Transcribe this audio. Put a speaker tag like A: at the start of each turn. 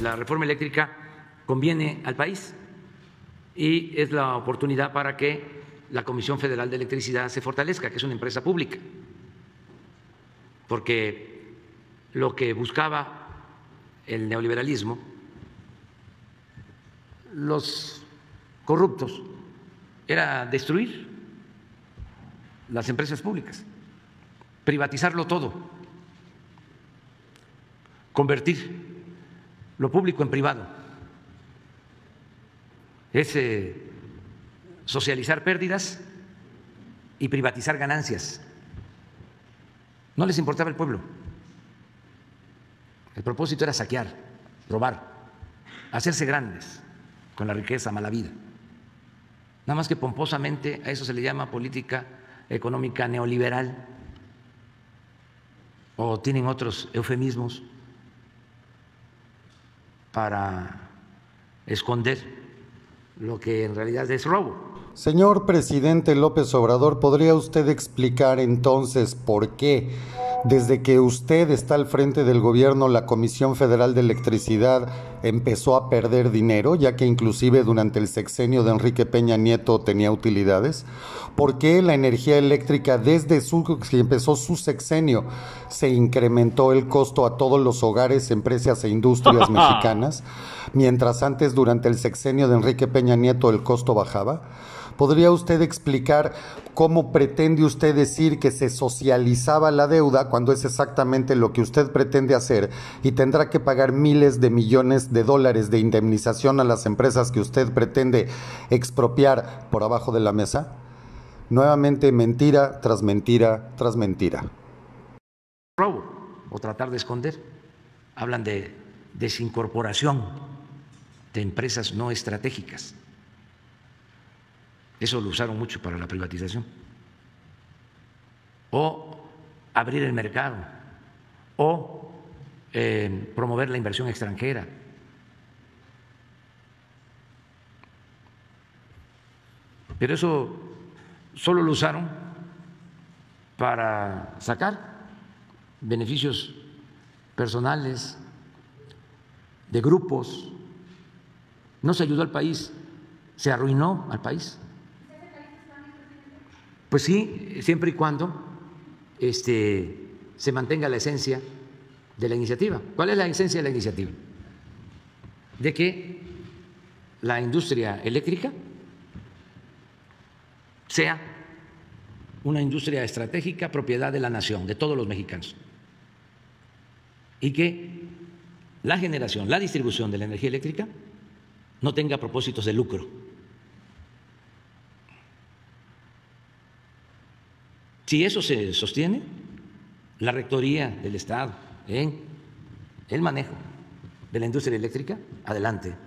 A: la reforma eléctrica conviene al país y es la oportunidad para que la Comisión Federal de Electricidad se fortalezca, que es una empresa pública, porque lo que buscaba el neoliberalismo, los corruptos, era destruir las empresas públicas, privatizarlo todo, convertir lo público en privado, es socializar pérdidas y privatizar ganancias. No les importaba el pueblo. El propósito era saquear, robar, hacerse grandes con la riqueza, mala vida. Nada más que pomposamente a eso se le llama política económica neoliberal, o tienen otros eufemismos para esconder lo que en realidad es robo.
B: Señor presidente López Obrador, ¿podría usted explicar entonces por qué, desde que usted está al frente del gobierno, la Comisión Federal de Electricidad empezó a perder dinero, ya que inclusive durante el sexenio de Enrique Peña Nieto tenía utilidades? ¿Por qué la energía eléctrica, desde que empezó su sexenio, se incrementó el costo a todos los hogares, empresas e industrias mexicanas, mientras antes, durante el sexenio de Enrique Peña Nieto, el costo bajaba? ¿Podría usted explicar cómo pretende usted decir que se socializaba la deuda cuando es exactamente lo que usted pretende hacer y tendrá que pagar miles de millones de dólares de indemnización a las empresas que usted pretende expropiar por abajo de la mesa? Nuevamente, mentira tras mentira tras mentira.
A: Robo o tratar de esconder. Hablan de desincorporación de empresas no estratégicas. Eso lo usaron mucho para la privatización. O abrir el mercado, o promover la inversión extranjera. Pero eso solo lo usaron para sacar beneficios personales de grupos. No se ayudó al país, se arruinó al país. Pues sí, siempre y cuando se mantenga la esencia de la iniciativa. ¿Cuál es la esencia de la iniciativa? De que la industria eléctrica sea una industria estratégica, propiedad de la nación, de todos los mexicanos, y que la generación, la distribución de la energía eléctrica no tenga propósitos de lucro. Si eso se sostiene, la rectoría del Estado en el manejo de la industria eléctrica, adelante.